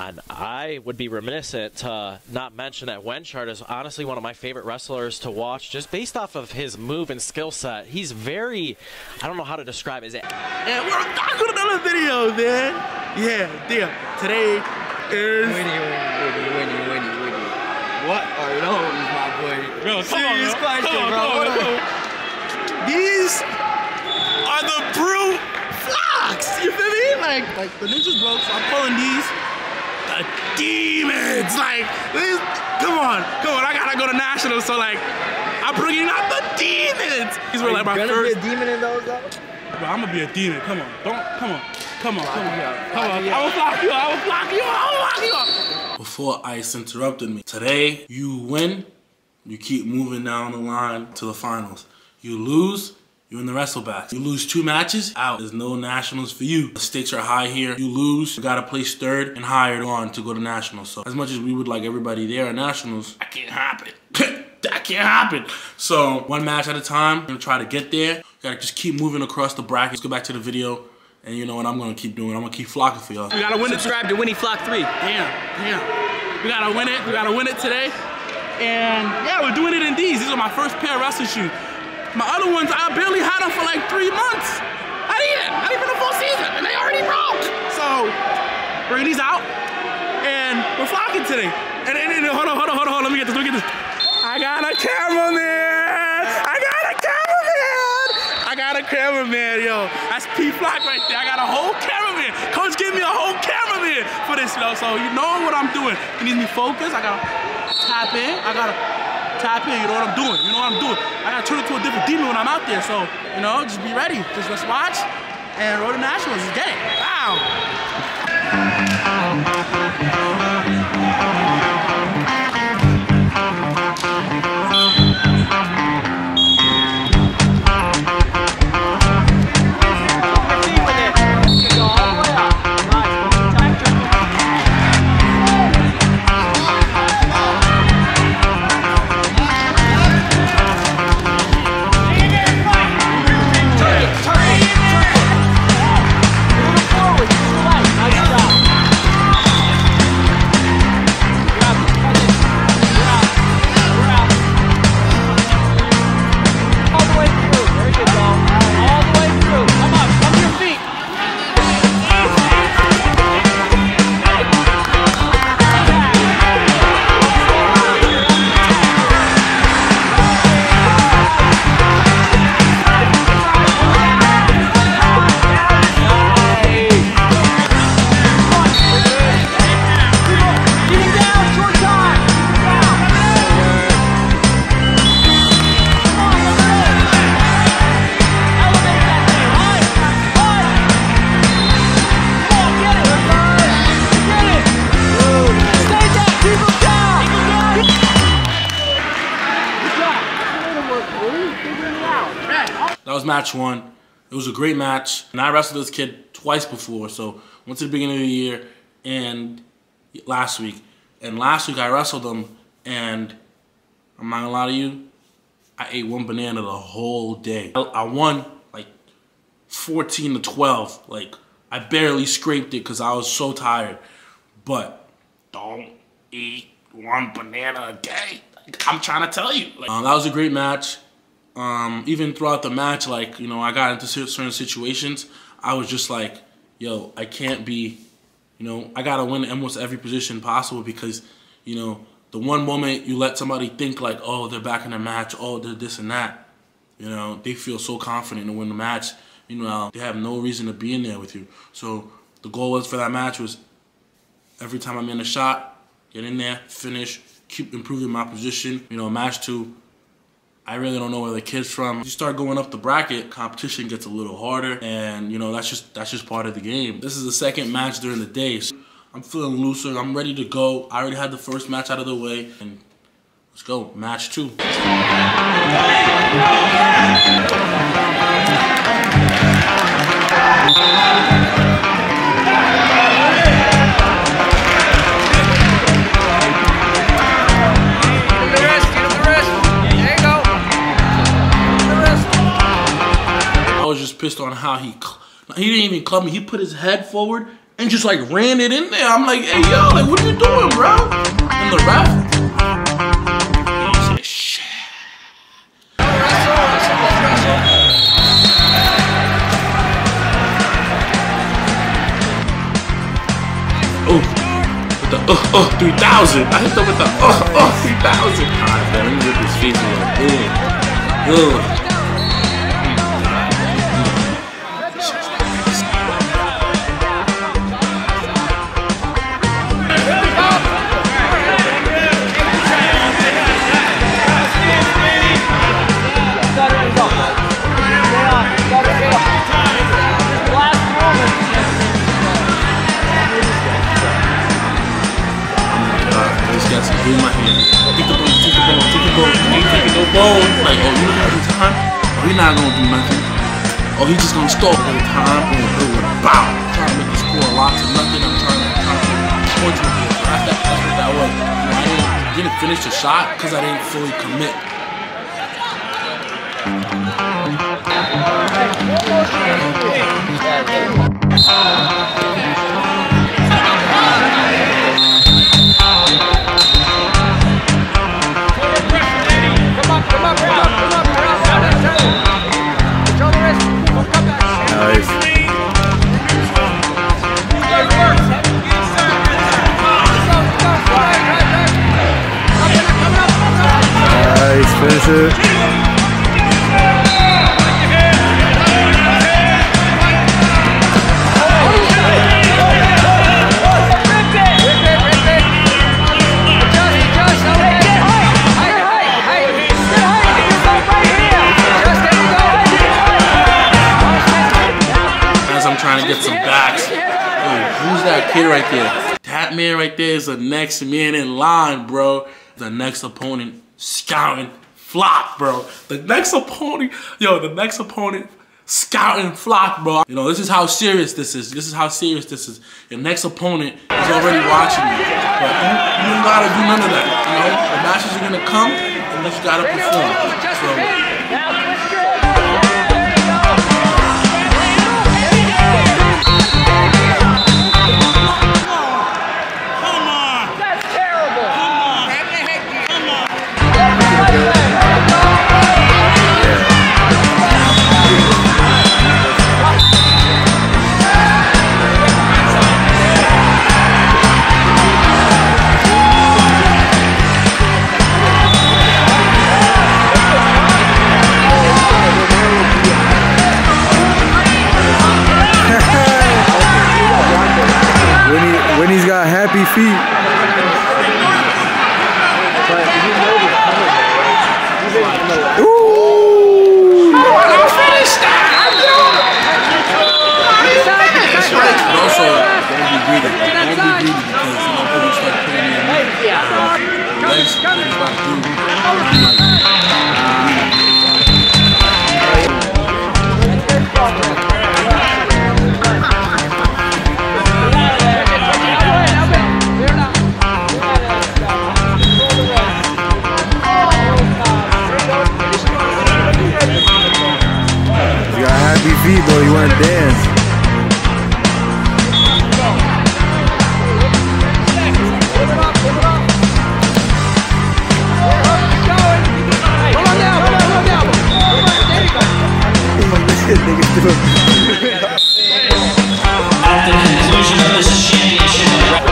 And I would be reminiscent to not mention that Wenchart is honestly one of my favorite wrestlers to watch, just based off of his move and skill set. He's very, I don't know how to describe it. Yeah, we're back with another video, man. Yeah, damn. Today is... Winnie. What are those, my boy? Bro, serious question, bro. These are the brute FLOCs. You feel me? Like the ninjas broke, so I'm calling these the demons. Like, these, come on. I gotta go to nationals, so like, I'm bringing out the demons. These were like my first. Are you gonna be a demon in those though? Bro, I'm gonna be a demon. Come on. Come on. I will block you up. Before Ice interrupted me. Today, you win, you keep moving down the line to the finals. You lose, you're in the wrestlebacks. You lose 2 matches, out. There's no nationals for you. The stakes are high here. You lose, you gotta place 3rd and higher on to go to nationals. So as much as we would like everybody there at nationals, that can't happen. That can't happen. So 1 match at a time, I'm gonna try to get there. You gotta just keep moving across the bracket. Let's go back to the video. And you know what I'm gonna keep doing? I'm gonna keep flocking for y'all. We gotta win it. Subscribe to Winnie Flock 3. Damn. We gotta win it. We gotta win it today. And yeah, we're doing it in these. These are my first pair of wrestling shoes. My other ones, I barely had them for like 3 months. Not even a full season, and they already broke. So, bring these out, and we're flocking today. And hold on, let me get this. I got a cameraman, yo. That's P-Flock right there. I got a whole cameraman. Coach gave me a whole cameraman for this, yo. So you know what I'm doing. You need me focused. I gotta tap in. You know what I'm doing. I gotta turn into a different demon when I'm out there. So, you know, just be ready. Just let's watch and roll to nationals. Let's get it. Wow. That was match 1. It was a great match. And I wrestled this kid twice before. So went to the beginning of the year and last week. And last week I wrestled him, and I'm not gonna lie to you, I ate 1 banana the whole day. I won like 14-12. Like, I barely scraped it because I was so tired. But don't eat 1 banana a day. I'm trying to tell you. Like, that was a great match. Even throughout the match, like, you know, I got into certain situations. I was just like, yo, I can't be, you know, I gotta win almost every position possible, because, you know, the one moment you let somebody think like, oh, they're back in the match, oh, they're this and that, you know, they feel so confident to win the match. You know, they have no reason to be in there with you. So the goal was for that match was every time I'm in a shot, get in there, finish, keep improving my position. You know, match 2. I really don't know where the kid's from. You start going up the bracket, competition gets a little harder, and you know, that's just part of the game. This is the 2nd match during the day. So I'm feeling looser, I'm ready to go. I already had the first match out of the way, and let's go, match 2. I was just pissed on how he didn't even club me. He put his head forward and just like ran it in there. I'm like, hey yo, like what are you doing, bro? And the ref, he said, shit. Oh, with the 3000. I hit them with the 3000. Alright, man, let me rip his face off. In my hand. Take the ball, take the ball, take the ball. Ain't taking no ball. Like, oh, you looking at the time? Oh, he not gonna do nothing. Oh, he just gonna stop at the time. Boom, bow. I'm trying to make the score a lot to nothing. I'm trying to point to the that's what that was. You know, I didn't finish the shot because I didn't fully commit. Finish it. As I'm trying to get some backs. Who's that kid right there? That man right there is the next man in line, bro. The next opponent scouting FLOC, bro. The next opponent scouting FLOC, bro. You know, this is how serious this is. This is how serious this is. Your next opponent is already watching you. But you don't gotta do none of that. You know, the matches are gonna come and you just gotta perform. So, He's got happy feet. Ooh! I finished that! That's right. But also, don't be greedy. Don't be greedy because you know people start putting in legs. Feet though, you wanna dance. At the conclusion of this championship,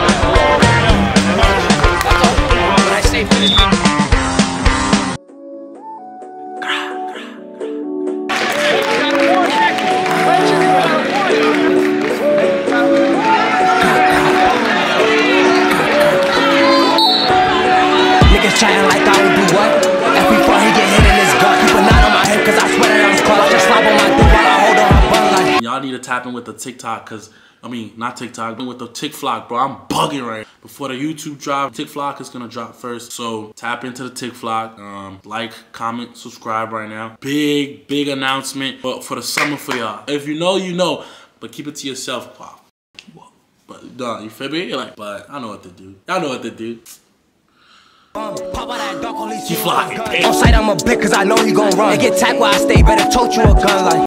chatting like I would do what? If before he get hit in his gut, keep a knot on my hip, cause I swear that I'm close. Just slap on my dick while I hold on my bun like. Y'all need to tap in with the TikTok, cause I mean not TikTok, but with the TikFLOC, bro. I'm bugging right now. Before the YouTube drop, TikFLOC is gonna drop first. So tap into the TikFLOC. Like, comment, subscribe right now. Big announcement. But for the summer for y'all. If you know, you know. But keep it to yourself. Wow. But you feel me? You're like, but I know what to do. Y'all know what to do. He fly. On sight, I'm a blick cause I know he gon' run. And get tagged where I stay, better tote you a gun like.